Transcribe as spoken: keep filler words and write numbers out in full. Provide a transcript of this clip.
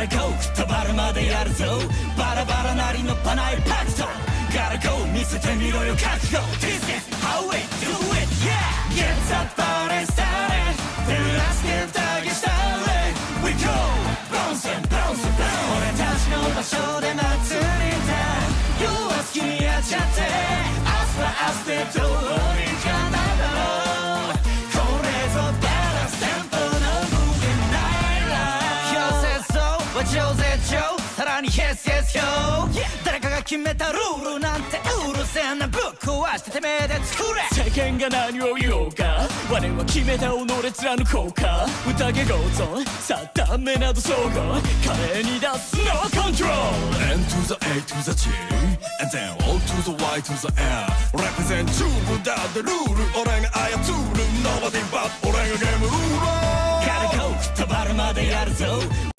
Gotta go 吹っ飛ばるまでやるぞバラバラなりのパナイパクト Gotta go 見せてみろよ覚悟 This is how we do it yeah Get that party started Then let's get doggy started We go bouncing bouncing bouncing 俺たちの場所で祭りだ夜は好きにやっちゃってアスパアスでどうにかなろうこれぞバランステンポの無限ないラ強制そうは上絶頂さらに Yes yes yo 誰かが決めたルールなんてうるせえなぶっ壊しててめえで作れ世間が何を言おうか我は決めた己貫こうか宴ごとさあダメなど総合華麗に出す No control N to the A to the G And then O to the Y to the L Represent true だってルール俺が操る Nobody but 俺がゲームルーラー Gotta go 吹っ飛ばるまでやるぞ